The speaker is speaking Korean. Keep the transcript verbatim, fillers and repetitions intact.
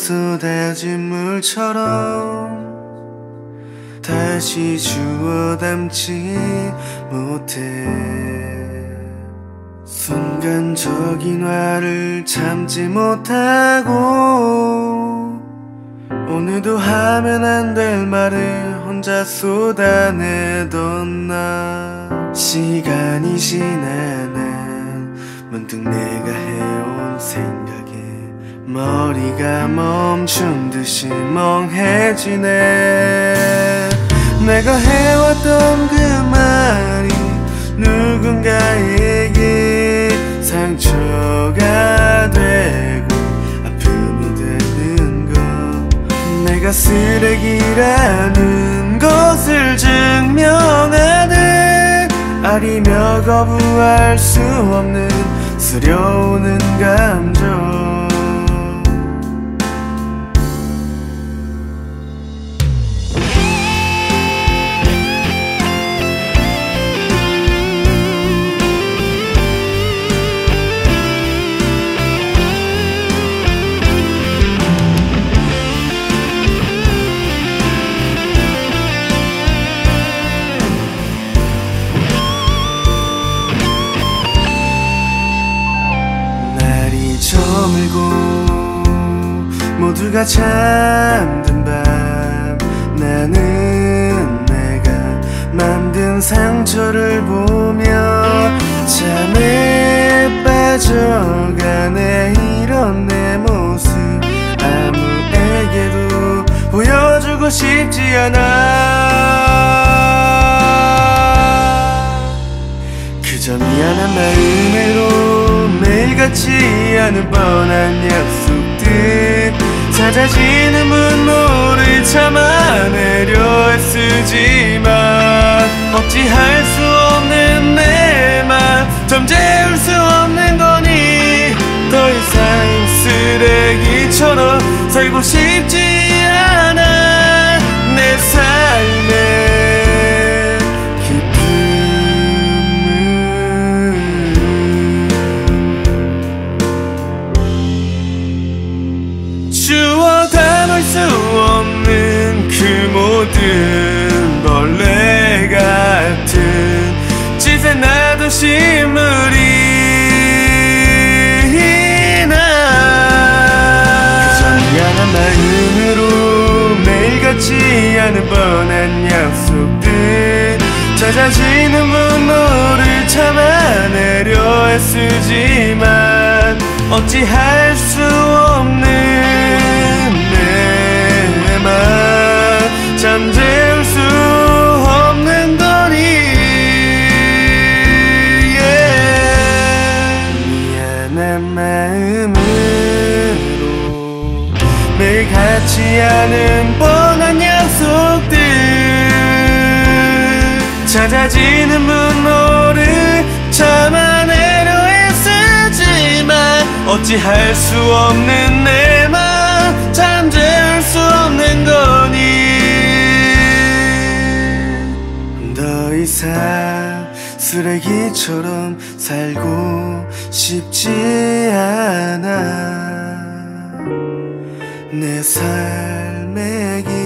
쏟아진 물처럼 다시 주워 담지 못해. 순간적인 화를 참지 못하고 오늘도 하면 안 될 말을 혼자 쏟아내던 나. 시간이 지나면 문득 내가 해온 생각에 머리가 멈춘 듯이 멍해지네. 내가 해왔던 그 말이 누군가에게 상처가 되고 아픔이 되는 것, 내가 쓰레기라는 것을 증명하는 아리며 거부할 수 없는 쓰려오는 감정. 저물고 모두가 잠든 밤, 나는 내가 만든 상처를 보며 잠에 빠져가네. 이런 내 모습 아무에게도 보여주고 싶지 않아. 그저 미안한 마음으로 매일같이 하는 뻔한 약속들, 잦아지는 분노를 참아내려 애쓰지만 어찌할 수 없는 내 맘 잠재울 수 없는 거니. 더 이상 쓰레기처럼 살고 싶지 않아. 내 삶에 주워 담을 수 없는 그 모든 벌레 같은 짓에 나도 신물이 나. 그저 미안한 마음으로 매일같이 하는 뻔한 약속들, 잦아지는 분노를 참아내려 애쓰지만 어찌할 수 없는 내 맘 잠재울 수 없는 거니. yeah. 미안한 마음으로 매일 같이 하는 뻔한 약속들, 잦아지는 분노를 참아내려 애쓰지만 어찌할 수 없는 내 맘 잠재울 수 없는 거니. 더 이상 쓰레기처럼 살고 싶지 않아. 내 삶의 길